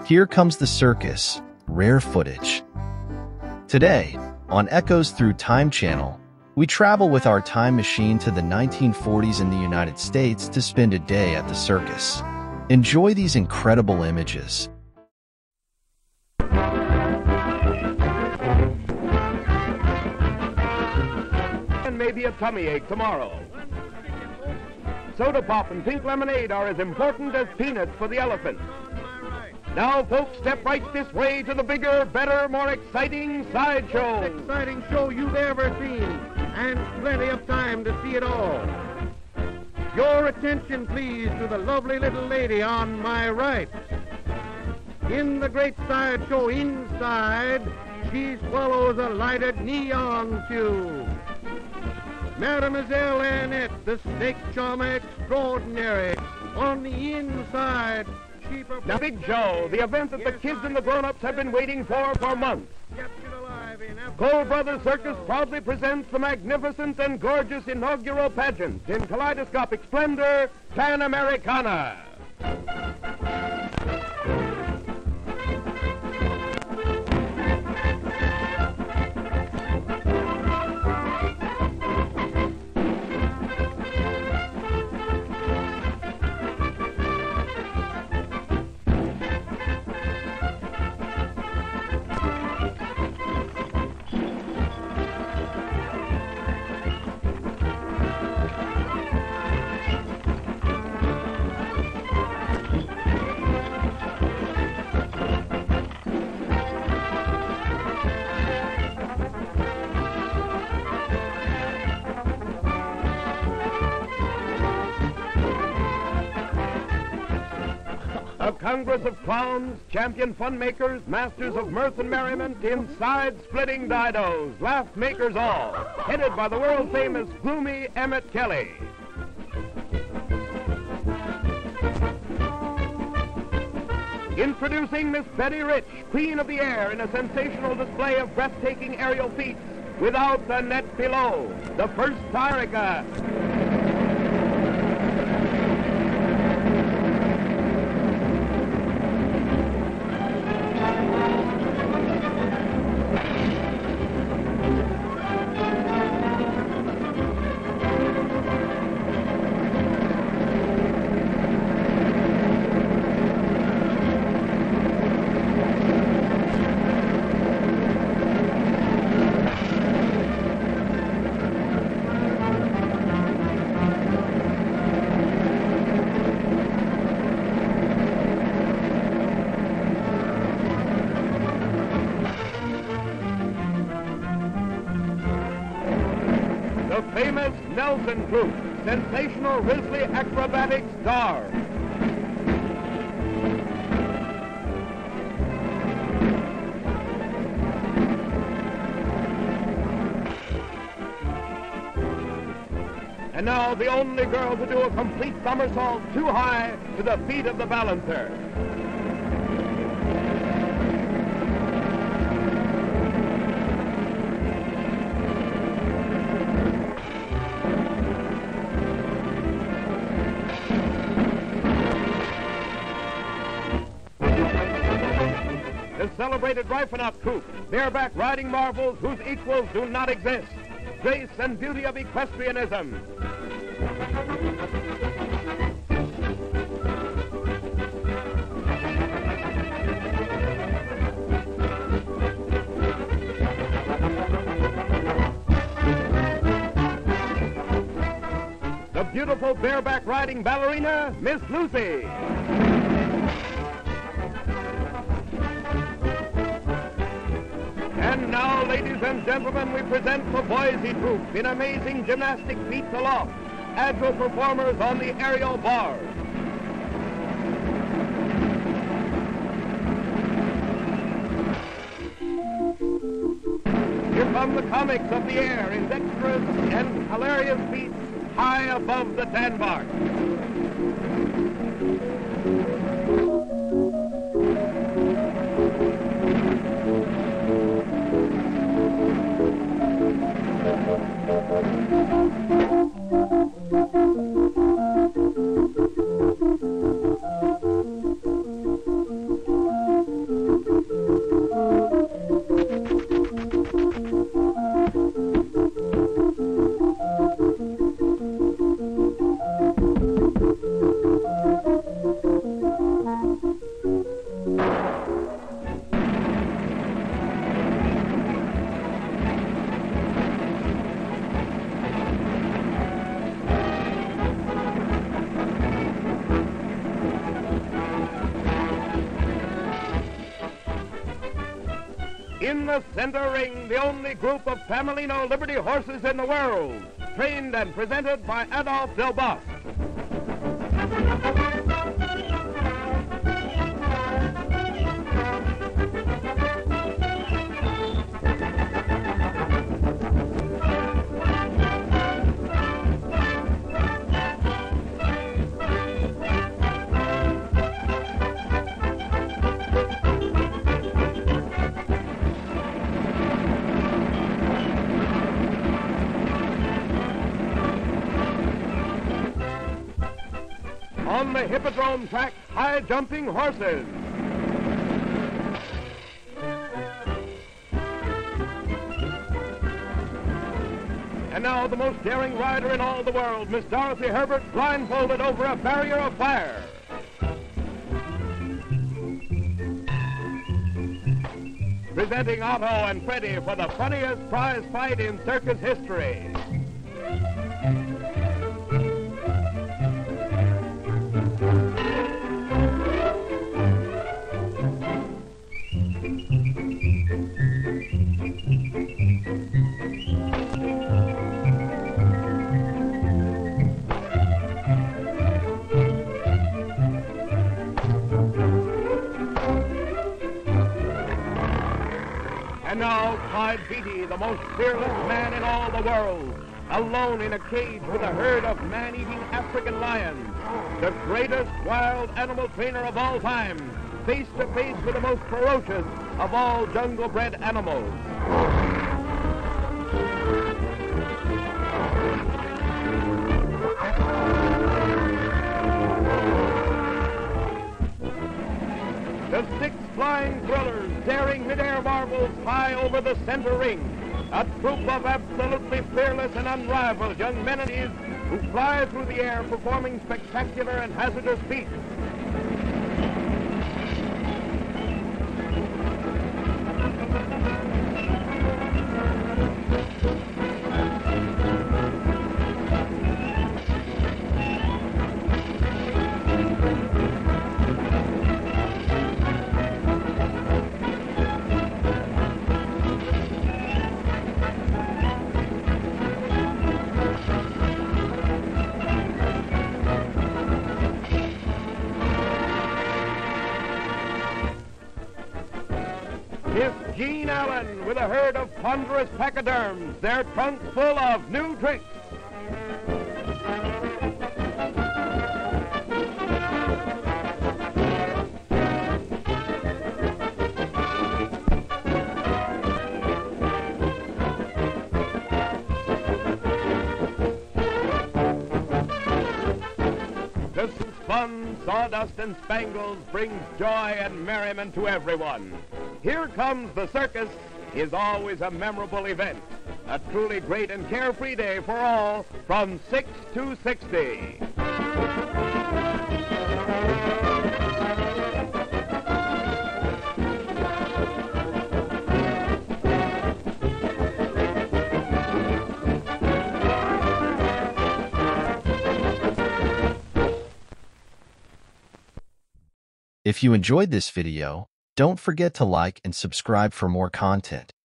Here comes the circus, rare footage. Today, on Echoes Through Time channel, we travel with our time machine to the 1940s in the United States to spend a day at the circus. Enjoy these incredible images. And maybe a tummy ache tomorrow. Soda pop and pink lemonade are as important as peanuts for the elephant. Now, folks, step right this way to the bigger, better, more exciting sideshow. Most exciting show you've ever seen, and plenty of time to see it all. Your attention, please, to the lovely little lady on my right. In the great sideshow inside, she swallows a lighted neon tube. Mademoiselle Annette, the snake charmer extraordinary. On the inside, now, Big Joe, the event that the kids and the grown-ups have been waiting for months. Cole Brothers Circus proudly presents the magnificent and gorgeous inaugural pageant in kaleidoscopic splendor, Pan Americana. A Congress of clowns, champion fun makers, masters of mirth and merriment, inside-splitting didos, laugh makers all, headed by the world-famous gloomy Emmett Kelly. Introducing Miss Betty Rich, Queen of the Air, in a sensational display of breathtaking aerial feats without the net below, the first Tyrica. The famous Nelson Troupe, sensational Risley acrobatic star. And now the only girl to do a complete somersault too high to the feet of the balancer. The celebrated Reifenaut troupe, bareback riding marvels whose equals do not exist. Grace and beauty of equestrianism. The beautiful bareback riding ballerina, Miss Lucy. And now, ladies and gentlemen, we present the Boise troupe in amazing gymnastic feats aloft, agile performers on the aerial bars. Here come the comics of the air in dexterous and hilarious feats high above the sandbar. the center ring, the only group of Pamelino Liberty horses in the world, trained and presented by Adolphe Delbos. On the hippodrome track, high-jumping horses. And now the most daring rider in all the world, Miss Dorothy Herbert, blindfolded over a barrier of fire. Presenting Otto and Freddie for the funniest prize fight in circus history. And now, Clyde Beatty, the most fearless man in all the world, alone in a cage with a herd of man-eating African lions, the greatest wild animal trainer of all time, face to face with the most ferocious of all jungle-bred animals. The six flying thrillers, daring mid-air marvels high over the center ring. A troop of absolutely fearless and unrivaled young men and youths who fly through the air performing spectacular and hazardous feats. Miss Jean Allen with a herd of ponderous pachyderms, their trunks full of new tricks. This is fun, sawdust, and spangles brings joy and merriment to everyone. Here comes the circus is always a memorable event. A truly great and carefree day for all from 6 to 60. If you enjoyed this video, don't forget to like and subscribe for more content.